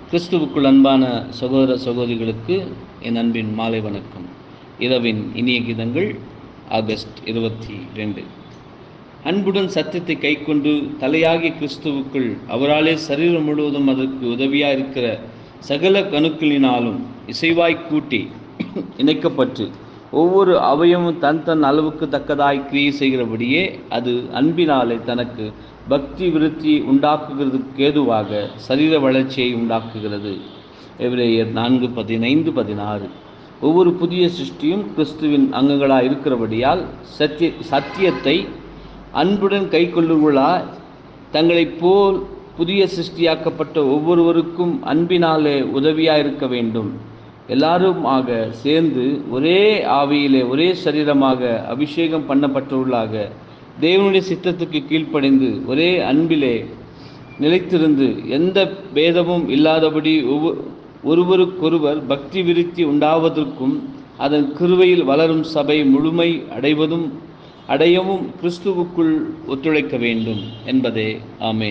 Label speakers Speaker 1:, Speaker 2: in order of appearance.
Speaker 1: கிறிஸ்துவுக்குள் அன்பான சகோதர சகோதரிகளுக்கு என் அன்பின் மாலை வணக்கம். இரவின் இனிய கீதங்கள் ஆகஸ்ட் 22. அன்புடன் சத்தியத்தை கைக்கொண்டு தலையாகிய கிறிஸ்துவுக்குள் அவராலே சரீரம் முழுவதும் அதற்கு உதவியாக இருக்கிற சகல கணுக்களினாலும் இசைவாய் கூட்டி இணைக்கப்பட்டு ஒவ்வொரு அவயமும் தன் அளவுக்கு தக்கதாய் கிரியை செய்கிறபடியே அது அன்பினாலே தனக்கு பக்தி விருத்தி உண்டாக்குகிறதுக்கு ஏதுவாக சரீர வளர்ச்சியை உண்டாக்குகிறது. எபிரேயர் 4:15-16. ஒவ்வொரு புதிய சிருஷ்டியும் கிறிஸ்துவின் அங்கங்களாக இருக்கிறபடியால் சத்தியத்தை அன்புடன் கைக்கொள்ளுவர்களாய் தங்களைப் போல் புதிய சிருஷ்டியாக்கப்பட்ட ஒவ்வொருவருக்கும் அன்பினாலே உதவியாக இருக்க வேண்டும். எல்லாருமாக சேர்ந்து ஒரே ஆவியிலே ஒரே சரீரமாக அபிஷேகம் பண்ணப்பட்டவர்களாக தேவனுடைய சித்தத்துக்கு கீழ்ப்படைந்து ஒரே அன்பிலே நிலைத்திருந்து எந்த பேதமும் இல்லாதபடி ஒருவருக்கொருவர் பக்தி விருத்தி உண்டாவதற்கும் அதன் கிருபையில் வளரும் சபை முழுமை அடையவும் கிறிஸ்துவுக்குள் ஒத்துழைக்க வேண்டும் என்பதே. ஆமென்.